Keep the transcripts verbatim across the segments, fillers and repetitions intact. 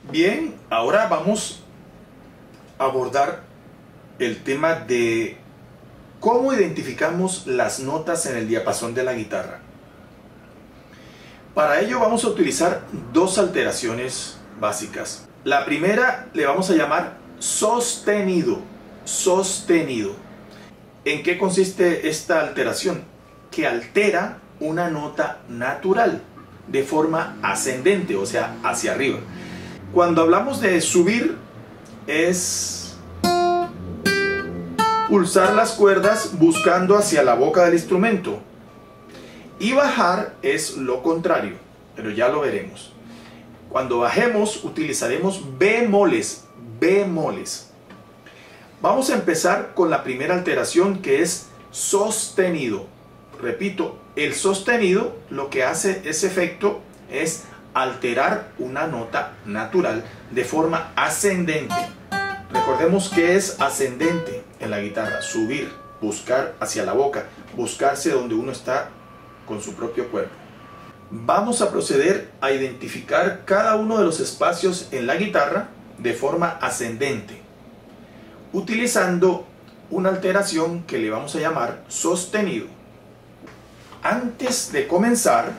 Bien, ahora vamos a abordar el tema de cómo identificamos las notas en el diapasón de la guitarra. Para ello vamos a utilizar dos alteraciones básicas. La primera le vamos a llamar sostenido. Sostenido. ¿En qué consiste esta alteración? Que altera una nota natural de forma ascendente, o sea, hacia arriba. Cuando hablamos de subir es pulsar las cuerdas buscando hacia la boca del instrumento. Y bajar es lo contrario, pero ya lo veremos. Cuando bajemos utilizaremos bemoles, bemoles. Vamos a empezar con la primera alteración, que es sostenido. Repito, el sostenido lo que hace ese efecto es alterar una nota natural de forma ascendente. Recordemos que es ascendente en la guitarra: subir, buscar hacia la boca, buscarse donde uno está con su propio cuerpo. Vamos a proceder a identificar cada uno de los espacios en la guitarra de forma ascendente, utilizando una alteración que le vamos a llamar sostenido. Antes de comenzar,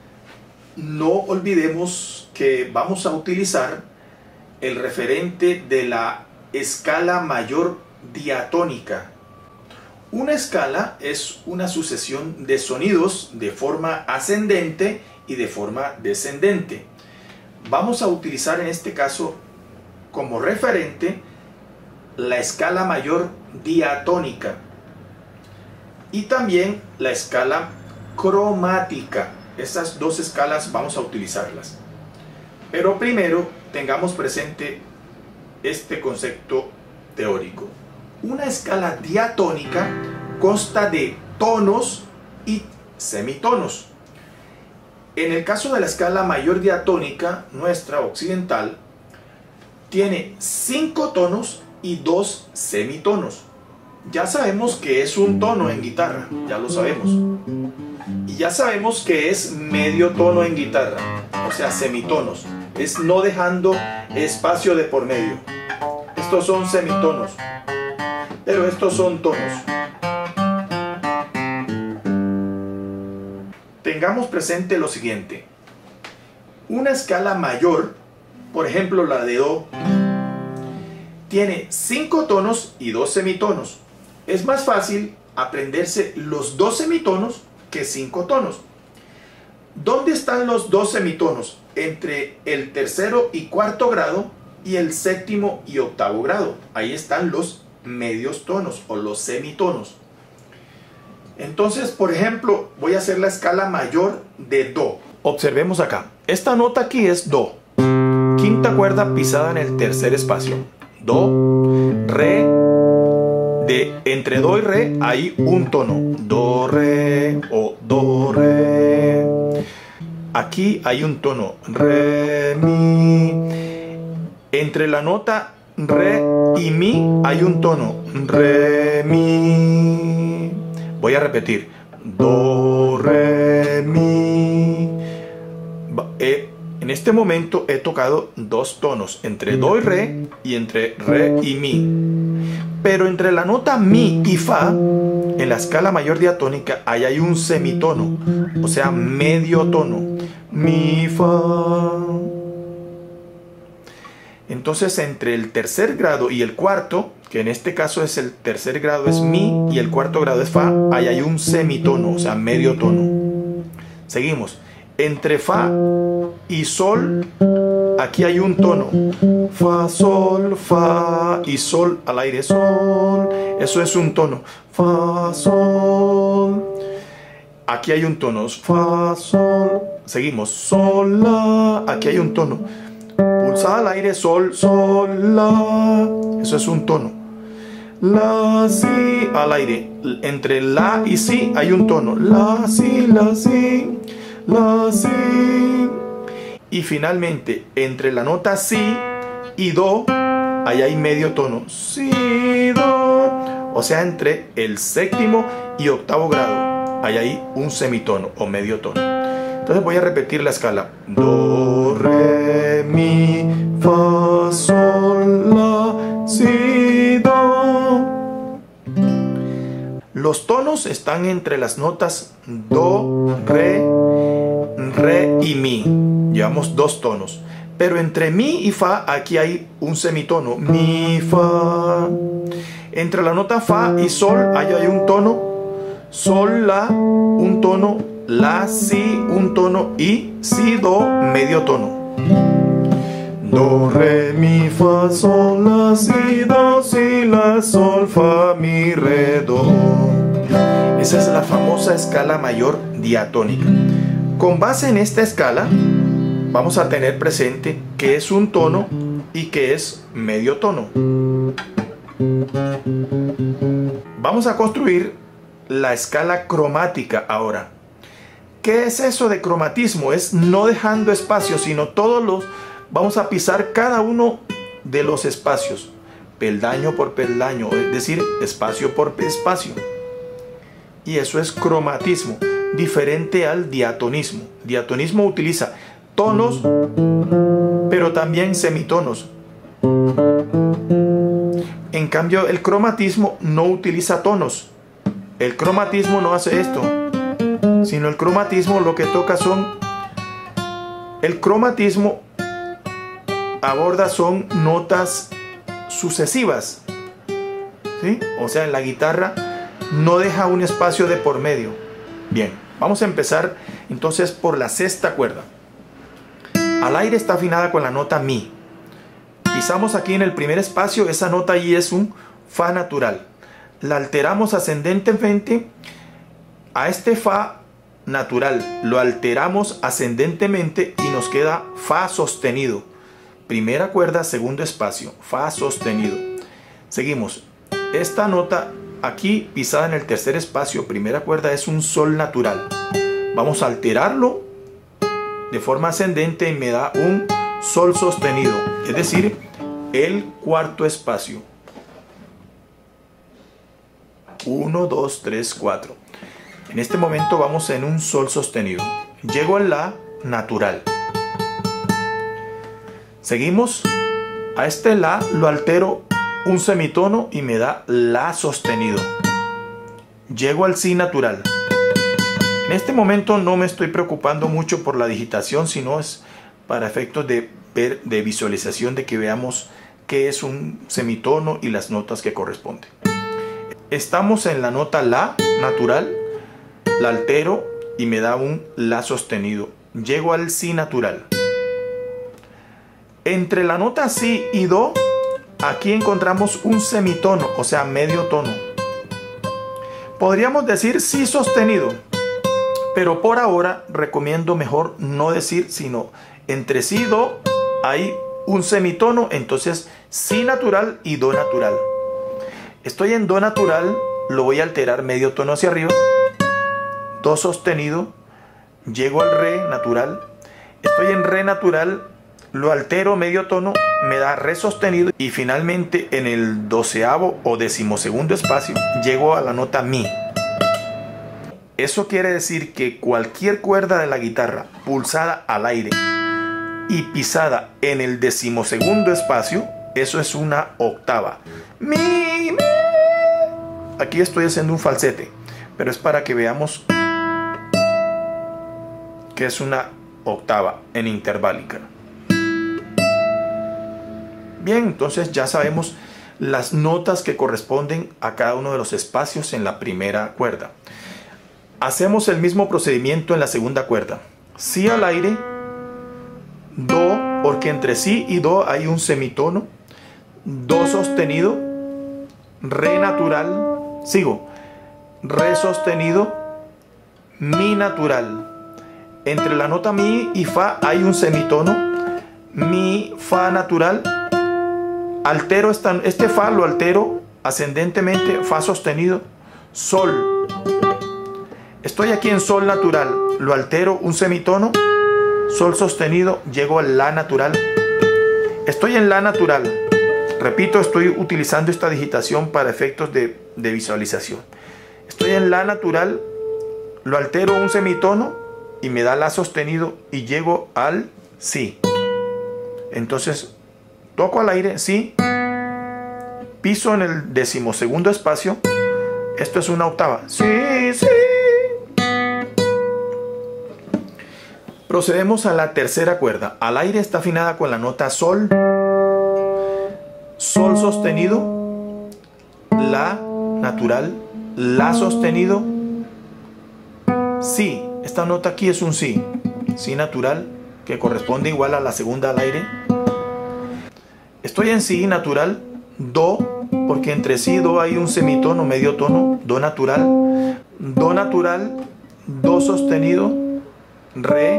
no olvidemos que vamos a utilizar el referente de la escala mayor diatónica. Una escala es una sucesión de sonidos de forma ascendente y de forma descendente. Vamos a utilizar en este caso como referente la escala mayor diatónica y también la escala cromática. Estas dos escalas vamos a utilizarlas. Pero primero tengamos presente este concepto teórico. Una escala diatónica consta de tonos y semitonos. En el caso de la escala mayor diatónica, nuestra occidental, tiene cinco tonos y dos semitonos. Ya sabemos que es un tono en guitarra, ya lo sabemos. Y ya sabemos que es medio tono en guitarra, o sea, semitonos. Es no dejando espacio de por medio. Estos son semitonos, pero estos son tonos. Tengamos presente lo siguiente. Una escala mayor, por ejemplo la de Do, tiene cinco tonos y dos semitonos. Es más fácil aprenderse los dos semitonos que cinco tonos. ¿Dónde están los dos semitonos? Entre el tercero y cuarto grado y el séptimo y octavo grado. Ahí están los medios tonos o los semitonos. Entonces, por ejemplo, voy a hacer la escala mayor de Do. Observemos acá. Esta nota aquí es Do. Quinta cuerda pisada en el tercer espacio. Do, Re. De, entre Do y Re hay un tono. Do, Re o Do, Re. Aquí hay un tono. Re, Mi. Entre la nota Re y Mi hay un tono. Re, Mi. Voy a repetir. Do, Re, Mi. Eh, en este momento he tocado dos tonos, entre Do y Re y entre Re y Mi. Pero entre la nota Mi y Fa, en la escala mayor diatónica, ahí hay un semitono, o sea, medio tono. Mi, Fa. Entonces, entre el tercer grado y el cuarto, que en este caso es el tercer grado es Mi y el cuarto grado es Fa, ahí hay un semitono, o sea, medio tono. Seguimos. Entre Fa y Sol, aquí hay un tono. Fa, Sol, Fa y Sol al aire. Sol, eso es un tono. Fa, Sol. Aquí hay un tono. Fa, Sol. Seguimos. Sol, La. Aquí hay un tono. Pulsada al aire. Sol, Sol, La. Eso es un tono. La, Si al aire. Entre La y Si hay un tono. La, Si, La, Si. La, Si. Y finalmente, entre la nota Si y Do, ahí hay medio tono. Si, Do. O sea, entre el séptimo y octavo grado, ahí hay un semitono o medio tono. Entonces voy a repetir la escala. Do, re, mi, fa, sol, la, si, do. Los tonos están entre las notas do, re, re y mi. Llevamos dos tonos. Pero entre mi y fa aquí hay un semitono. Mi, fa. Entre la nota fa y sol ahí hay un tono. Sol, la, un tono. La, si, un tono. Y si, do, medio tono. Do, re, mi, fa, sol, la, si, do, si, la, sol, fa, mi, re, do. Esa es la famosa escala mayor diatónica. Con base en esta escala vamos a tener presente que es un tono y que es medio tono. Vamos a construir la escala cromática ahora. ¿Qué es eso de cromatismo? Es no dejando espacios, sino todos los... Vamos a pisar cada uno de los espacios, peldaño por peldaño, es decir, espacio por espacio. Y eso es cromatismo, diferente al diatonismo. Diatonismo utiliza tonos, pero también semitonos. En cambio, el cromatismo no utiliza tonos. El cromatismo no hace esto, sino el cromatismo lo que toca son... El cromatismo aborda son notas sucesivas, ¿sí? O sea, en la guitarra no deja un espacio de por medio. Bien, vamos a empezar entonces por la sexta cuerda. Al aire está afinada con la nota mi. Pisamos aquí en el primer espacio, esa nota allí es un fa natural. La alteramos ascendentemente a este fa natural. Lo alteramos ascendentemente y nos queda fa sostenido. Primera cuerda, segundo espacio, fa sostenido. Seguimos. Esta nota aquí pisada en el tercer espacio, primera cuerda, es un sol natural. Vamos a alterarlo de forma ascendente y me da un sol sostenido, es decir, el cuarto espacio. uno, dos, tres, cuatro. En este momento vamos en un sol sostenido. Llego al la natural. Seguimos. A este la lo altero un semitono y me da la sostenido. Llego al si natural. En este momento no me estoy preocupando mucho por la digitación, sino es para efectos de ver, de visualización, de que veamos qué es un semitono y las notas que corresponden. Estamos en la nota la natural, la altero y me da un la sostenido. Llego al si natural. Entre la nota si y do, aquí encontramos un semitono, o sea, medio tono. Podríamos decir si sostenido, pero por ahora recomiendo mejor no decir, sino entre si y do hay un semitono, entonces si natural y do natural. Estoy en do natural, lo voy a alterar medio tono hacia arriba, do sostenido, llego al re natural, estoy en re natural, lo altero medio tono, me da re sostenido y finalmente en el doceavo o decimosegundo espacio llego a la nota mi. Eso quiere decir que cualquier cuerda de la guitarra pulsada al aire y pisada en el decimosegundo espacio, eso es una octava. Mi, mi. Aquí estoy haciendo un falsete, pero es para que veamos que es una octava en interválica. Bien, entonces ya sabemos las notas que corresponden a cada uno de los espacios en la primera cuerda. Hacemos el mismo procedimiento en la segunda cuerda. Si al aire, do, porque entre si y do hay un semitono, do sostenido, re natural, sigo, re sostenido, mi natural. Entre la nota mi y fa hay un semitono, mi, fa natural. Altero esta, este fa lo altero ascendentemente, fa sostenido, sol. Estoy aquí en sol natural, lo altero un semitono, sol sostenido, llego al la natural. Estoy en la natural. Repito, estoy utilizando esta digitación para efectos de, de visualización. Estoy en la natural, lo altero un semitono, y me da la sostenido y llego al si. Entonces toco al aire, si, piso en el decimosegundo espacio. Esto es una octava. Si, si. Procedemos a la tercera cuerda. Al aire está afinada con la nota sol, sol sostenido, la natural, la sostenido, si. Esta nota aquí es un si, si natural, que corresponde igual a la segunda al aire. Estoy en si natural, do, porque entre si y do hay un semitono, medio tono, do natural, do natural, do sostenido, re,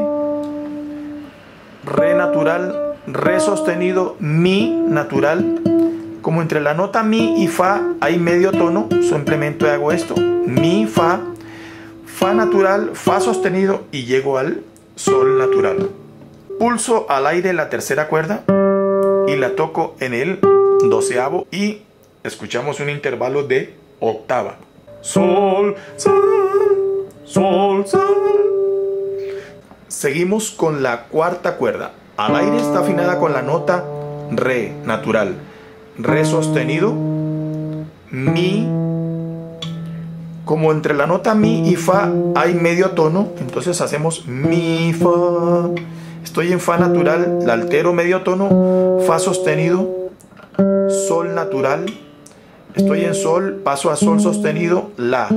re natural, re sostenido, mi natural. Como entre la nota mi y fa hay medio tono, simplemente hago esto, mi, fa, fa natural, fa sostenido y llego al sol natural. Pulso al aire la tercera cuerda y la toco en el doceavo y escuchamos un intervalo de octava. Sol, sol, sol, sol. Seguimos con la cuarta cuerda. Al aire está afinada con la nota re natural, re sostenido, mi. Como entre la nota mi y fa hay medio tono, entonces hacemos mi, fa. Estoy en fa natural, la altero medio tono, fa sostenido, sol natural. Estoy en sol, paso a sol sostenido, la.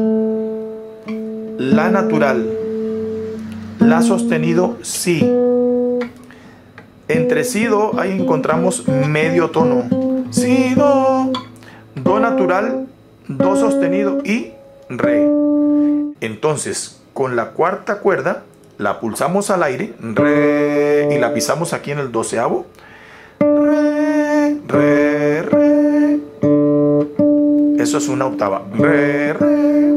La natural, la sostenido, si. Entre si, do, ahí encontramos medio tono. Si, do, do natural, do sostenido y re. Entonces, con la cuarta cuerda, la pulsamos al aire, re, y la pisamos aquí en el doceavo. Re, re, re. Eso es una octava. Re, re.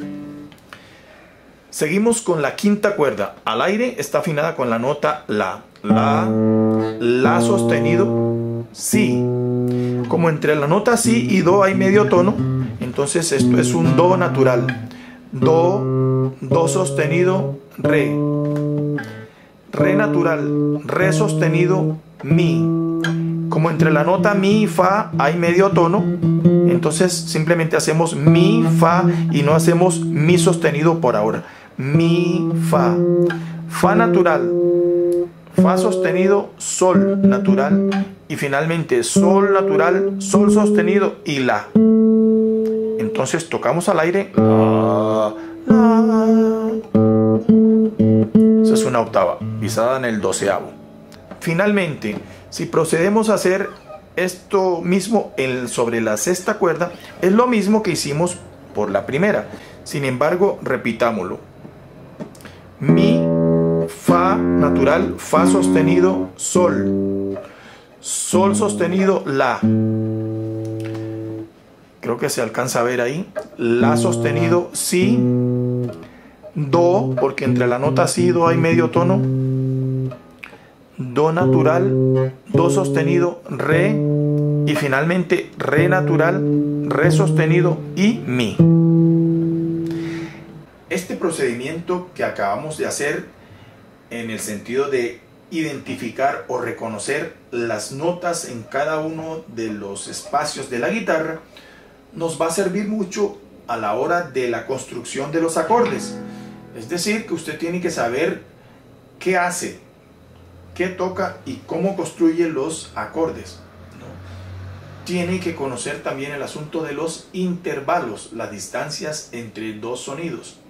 Seguimos con la quinta cuerda. Al aire está afinada con la nota la. La, la sostenido, si. Como entre la nota si y do hay medio tono, entonces esto es un do natural. Do, do sostenido, re. Re natural, re sostenido, mi. Como entre la nota mi y fa hay medio tono, entonces simplemente hacemos mi, fa y no hacemos mi sostenido por ahora. Mi, fa. Fa natural, fa sostenido, sol natural y finalmente sol natural, sol sostenido y la. Entonces tocamos al aire, la, la. Esa es una octava, pisada en el doceavo. Finalmente, si procedemos a hacer esto mismo en, sobre la sexta cuerda, es lo mismo que hicimos por la primera. Sin embargo, repitámoslo. Mi, fa natural, fa sostenido, sol. Sol sostenido, la. Creo que se alcanza a ver ahí. La sostenido, si. Do, porque entre la nota si y do hay medio tono. Do natural, do sostenido, re. Y finalmente re natural, re sostenido y mi. Este procedimiento que acabamos de hacer en el sentido de identificar o reconocer las notas en cada uno de los espacios de la guitarra nos va a servir mucho a la hora de la construcción de los acordes. Es decir, que usted tiene que saber qué hace, qué toca y cómo construye los acordes, ¿no? Tiene que conocer también el asunto de los intervalos, las distancias entre dos sonidos.